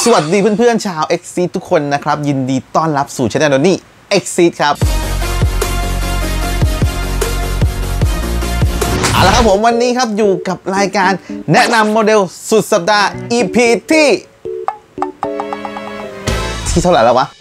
สวัสดีเพื่อนๆชาว Exceed ทุกคนนะครับยินดีต้อนรับสู่ช่องนี้ Exceed ครับเอาละครับผมวันนี้ครับอยู่กับรายการแนะนำโมเดลสุดสัปดาห์ EP ที่เท่าไหร่แล้ววะ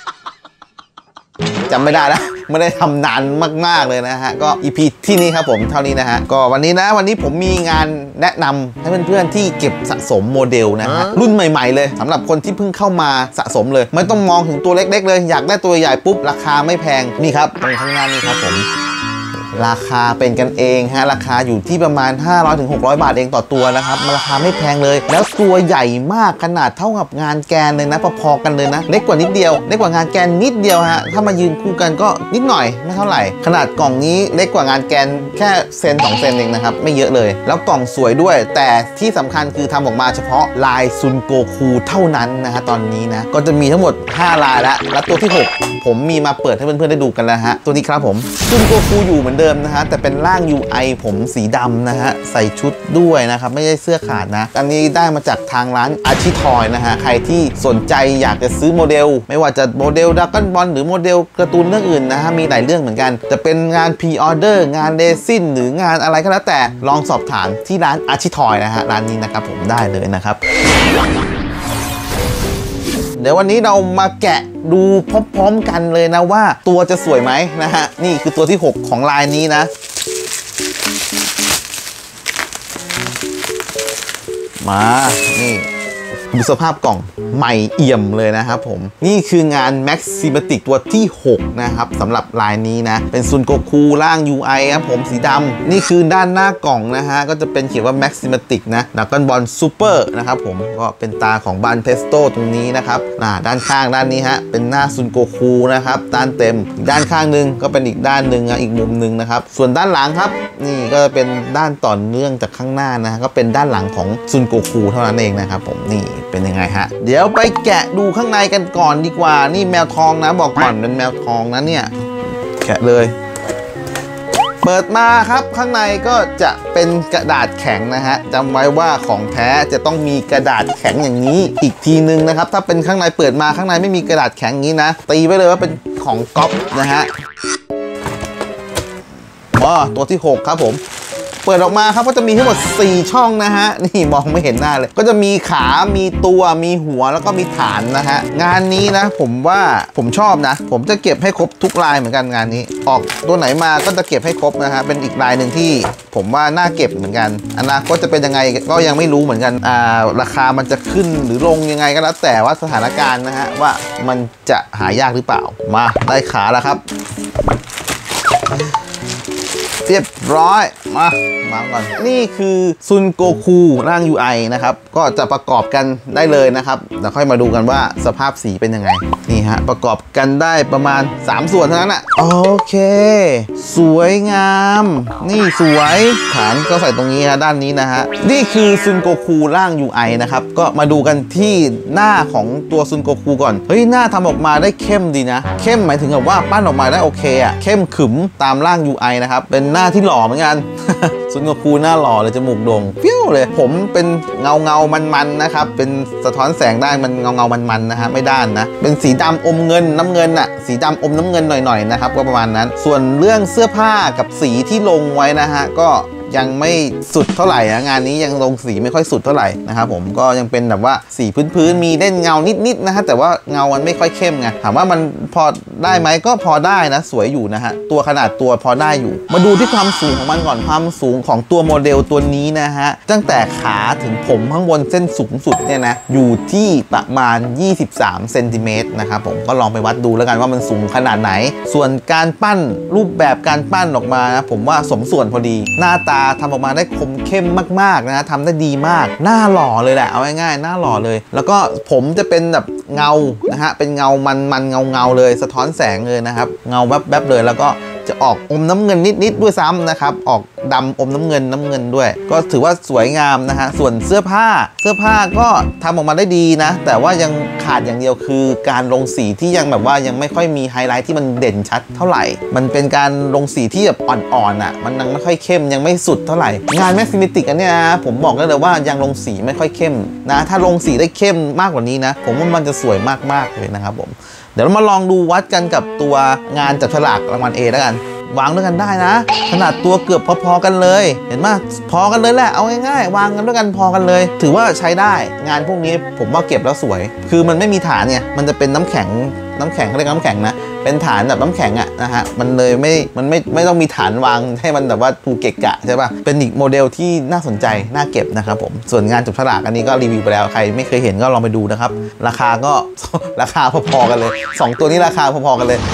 จำไม่ได้แล้วไม่ได้ทำนานมากๆเลยนะฮะก็ EP ที่นี้ครับผมเท่านี้นะฮะก็วันนี้ผมมีงานแนะนำให้เพื่อนๆที่เก็บสะสมโมเดลนะฮะรุ่นใหม่ๆเลยสำหรับคนที่เพิ่งเข้ามาสะสมเลยไม่ต้องมองถึงตัวเล็กๆเลยอยากได้ตัวใหญ่ปุ๊บราคาไม่แพงนี่ครับตรงข้างหน้านี่ครับผมราคาเป็นกันเองฮะราคาอยู่ที่ประมาณ 500-600 บาทเองต่อตัวนะครับมันราคาไม่แพงเลยแล้วตัวใหญ่มากขนาดเท่ากับงานแกนเลยนะพอๆกันเลยนะเล็กกว่านิดเดียวเล็กกว่างานแกนนิดเดียวฮะถ้ามายืนคู่กันก็นิดหน่อยไม่เท่าไหร่ขนาดกล่องนี้เล็กกว่างานแกนแค่เซน2 เซนเองนะครับไม่เยอะเลยแล้วกล่องสวยด้วยแต่ที่สำคัญคือทำออกมาเฉพาะลายซุนโกคูเท่านั้นนะฮะตอนนี้นะก็จะมีทั้งหมด5ลายแล้วตัวที่6ผมมีมาเปิดให้เพื่อนๆได้ดูกันแล้วฮะตัวนี้ครับผมซุนโกคูอยู่เหมือนเดิมนะฮะแต่เป็นร่าง UI ผมสีดำนะฮะใส่ชุดด้วยนะครับไม่ใช่เสื้อขาดนะอันนี้ได้มาจากทางร้านอาชิทอยนะฮะใครที่สนใจอยากจะซื้อโมเดลไม่ว่าจะโมเดลดราก้อนบอลหรือโมเดลการ์ตูนเรื่องอื่นนะฮะมีหลายเรื่องเหมือนกันจะเป็นงานพรีออเดอร์งานเรซินหรืองานอะไรก็แล้วแต่ลองสอบถามที่ร้านอาชิทอยนะฮะร้านนี้นะครับผมได้เลยนะครับเดี๋ยววันนี้เรามาแกะดูพร้อมๆกันเลยนะว่าตัวจะสวยไหมนะฮะนี่คือตัวที่6ของลายนี้นะมานี่ดูสภาพกล่องใหม่เอี่ยมเลยนะครับผมนี่คืองาน Maximatic ตัวที่6นะครับสำหรับลายนี้นะเป็นซุนโกคูร่าง UI ครับผมสีดำนี่คือด้านหน้ากล่องนะฮะก็จะเป็นเขียนว่า Maximatic นะดราก้อนบอลซูเปอร์นะครับผมก็เป็นตาของบานเพสโตตรงนี้นะครับด้านข้างด้านนี้ฮะเป็นหน้าซุนโกคูนะครับด้านเต็มด้านข้างนึงก็เป็นอีกด้านหนึ่งอีกมุมหนึ่งนะครับส่วนด้านหลังครับนี่ก็จะเป็นด้านต่อเนื่องจากข้างหน้านะก็เป็นด้านหลังของซุนโกคูเท่านั้นเองนะครับผมนี่เป็นยังไงฮะเดี๋ยวไปแกะดูข้างในกันก่อนดีกว่านี่แมวทองนะบอกก่อนเป็นแมวทองนะเนี่ยแกะเลยเปิดมาครับข้างในก็จะเป็นกระดาษแข็งนะฮะจำไว้ว่าของแท้จะต้องมีกระดาษแข็งอย่างนี้อีกทีนึงนะครับถ้าเป็นข้างในเปิดมาข้างในไม่มีกระดาษแข็งอย่างนี้นะตีไว้เลยว่าเป็นของก๊อปนะฮะตัวที่6ครับผมเปิดออกมาครับก็จะมีทั้งหมด4ช่องนะฮะนี่มองไม่เห็นหน้าเลยก็จะมีขามีตัวมีหัวแล้วก็มีฐานนะฮะงานนี้นะผมว่าผมชอบนะผมจะเก็บให้ครบทุกลายเหมือนกันงานนี้ออกตัวไหนมาก็จะเก็บให้ครบนะฮะเป็นอีกลายหนึ่งที่ผมว่าน่าเก็บเหมือนกันอนาคตจะเป็นยังไงก็ยังไม่รู้เหมือนกันราคามันจะขึ้นหรือลงยังไงก็แล้วแต่ว่าสถานการณ์นะฮะว่ามันจะหายากหรือเปล่ามาได้ขาแล้วครับเรียบร้อยมาก่อนนี่คือซุนโกคูร่าง UI นะครับก็จะประกอบกันได้เลยนะครับเดี๋ยวค่อยมาดูกันว่าสภาพสีเป็นยังไงนี่ฮะประกอบกันได้ประมาณ3ส่วนเท่านั้นอะโอเคสวยงามนี่สวยฐานก็ใส่ตรงนี้ฮะด้านนี้นะฮะนี่คือซุนโกคูร่าง UI นะครับก็มาดูกันที่หน้าของตัวซุนโกคูก่อนเฮ้ยหน้าทำออกมาได้เข้มดีนะเข้มหมายถึงแบบว่าปั้นออกมาได้โอเคอะเข้มขึมตามร่าง UI นะครับเป็นหน้าที่หล่อเหมือนกัน ซุนโกคูหน้าหล่อเลยจมูกโด่งเปี้ยวเลยผมเป็นเงามันนะครับเป็นสะท้อนแสงได้มันเงามันนะฮะไม่ด้านนะเป็นสีดำอมเงินน้ำเงินอะสีดำอมน้ำเงินหน่อยๆนะครับก็ประมาณนั้นส่วนเรื่องเสื้อผ้ากับสีที่ลงไว้นะฮะก็ยังไม่สุดเท่าไหร่นะงานนี้ยังลงสีไม่ค่อยสุดเท่าไหร่นะครับผมก็ยังเป็นแบบว่าสีพื้นมีเล่นเงานิดนะฮะแต่ว่าเงามันไม่ค่อยเข้มไงถามว่ามันพอได้ไหมก็พอได้นะสวยอยู่นะฮะตัวขนาดตัวพอได้อยู่มาดูที่ความสูงของมันก่อนความสูงของตัวโมเดลตัวนี้นะฮะตั้งแต่ขาถึงผมข้างบนเส้นสูงสุดเนี่ยนะอยู่ที่ประมาณ23 เซนติเมตรนะครับผมก็ลองไปวัดดูแล้วกันว่ามันสูงขนาดไหนส่วนการปั้นรูปแบบการปั้นออกมานะผมว่าสมส่วนพอดีหน้าตาทำออกมาได้คมเข้มมากๆนะทำได้ดีมากหน้าหล่อเลยแหละเอาง่ายๆหน้าหล่อเลยแล้วก็ผมจะเป็นแบบเงานะฮะเป็นเงามันเงาเลยสะท้อนแสงเลยนะครับเงาแวบๆเลยแล้วก็จจะออกอมน้ำเงินนิดๆด้วยซ้ำนะครับออกดำอมน้ำเงินด้วยก็ถือว่าสวยงามนะฮะส่วนเสื้อผ้าก็ทำออกมาได้ดีนะแต่ว่ายังขาดอย่างเดียวคือการลงสีที่ยังแบบว่ายังไม่ค่อยมีไฮไลท์ที่มันเด่นชัดเท่าไหร่มันเป็นการลงสีที่แบบอ่อนๆอ่ะมันยังไม่ค่อยเข้มยังไม่สุดเท่าไหร่งานแม็กซิมิติกอันเนี้ยนะผมบอกได้เลยว่ายังลงสีไม่ค่อยเข้มนะถ้าลงสีได้เข้มมากกว่านี้นะผมว่ามันจะสวยมากๆเลยนะครับผมเดี๋ยวเรามาลองดูวัดกันกับตัวงานจับฉลากรางวัล A แล้วกันวางด้วยกันได้นะขนาดตัวเกือบพอๆกันเลยเห็นไหมพอกันเลยแหละเอาง่ายๆวางกันด้วยกันพอกันเลยถือว่าใช้ได้งานพวกนี้ผมว่าเก็บแล้วสวยคือมันไม่มีฐานเนี่ยมันจะเป็นน้ำแข็งเขาเรียกน้ำแข็งนะเป็นฐานแบบน้ำแข็งอะนะฮะมันเลยไม่ต้องมีฐานวางให้มันแบบว่าดูเกะกะใช่ป่ะเป็นอีกโมเดลที่น่าสนใจน่าเก็บนะครับผมส่วนงานจับฉลากอันนี้ก็รีวิวไปแล้วใครไม่เคยเห็นก็ลองไปดูนะครับราคาก็ ราคาพอๆกันเลย2ตัวนี้ราคาพอๆกันเลย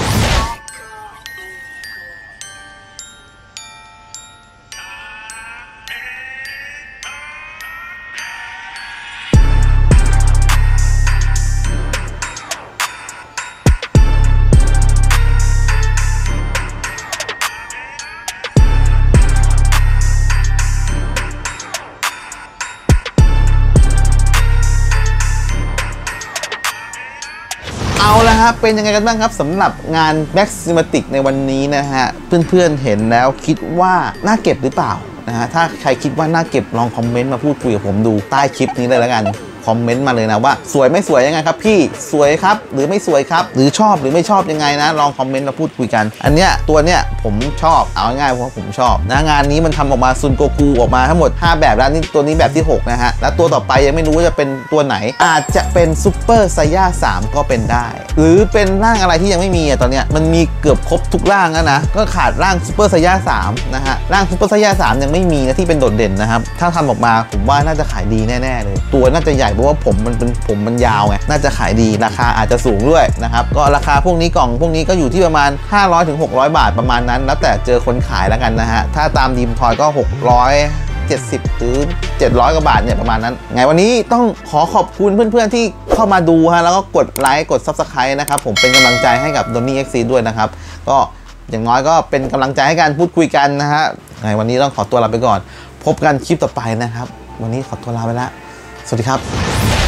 เอาละครับเป็นยังไงกันบ้างครับสำหรับงาน Maxmatic ในวันนี้นะฮะเพื่อนๆเห็นแล้วคิดว่าน่าเก็บหรือเปล่านะฮะถ้าใครคิดว่าน่าเก็บลองคอมเมนต์มาพูดคุยกับผมดูใต้คลิปนี้เลยแล้วกันคอมเมนต์มาเลยนะว่าสวยไม่สวยยังไงครับพี่สวยครับหรือไม่สวยครับหรือชอบหรือไม่ชอบยังไงนะลองคอมเมนต์มาพูดคุยกันอันเนี้ยตัวเนี้ยผมชอบเอาง่ายๆเพราะผมชอบนะงานนี้มันทำออกมาซุนโกคูออกมาทั้งหมด5แบบแล้วนี่ตัวนี้แบบที่6นะฮะแล้วตัวต่อไปยังไม่รู้ว่าจะเป็นตัวไหนอาจจะเป็นซุปเปอร์ไซย่า3ก็เป็นได้หรือเป็นร่างอะไรที่ยังไม่มีตอนเนี้ยมันมีเกือบครบทุกร่างแล้วนะก็ขาดร่างซุปเปอร์ไซย่า3นะฮะร่างซุปเปอร์ไซย่า3ยังไม่มีนะที่เป็นโดดเด่นนะครับถ้าทำออกมาผมว่าน่าจะขายดีแน่ๆเลยตัวน่าจะใหญ่เพราะว่าผมมันยาวไงน่าจะขายดีราคาอาจจะสูงด้วยนะครับก็ราคาพวกนี้กล่องพวกนี้ก็อยู่ที่ประมาณ500-600 บาทประมาณนั้นแล้วแต่เจอคนขายแล้วกันนะฮะถ้าตามดีมทอยก็670หรือ700 กว่าบาทเนี่ยประมาณนั้นไงวันนี้ต้องขอบคุณเพื่อนๆที่เข้ามาดูฮะแล้วก็กดไลค์กด Subscribe นะครับผมเป็นกำลังใจให้กับ Donnie XC ด้วยนะครับก็อย่างน้อยก็เป็นกำลังใจให้การพูดคุยกันนะฮะไงวันนี้ต้องขอตัวลาไปก่อนพบกันคลิปต่อไปนะครับวันนี้ขอตัวลาไปแล้วสวัสดีครับ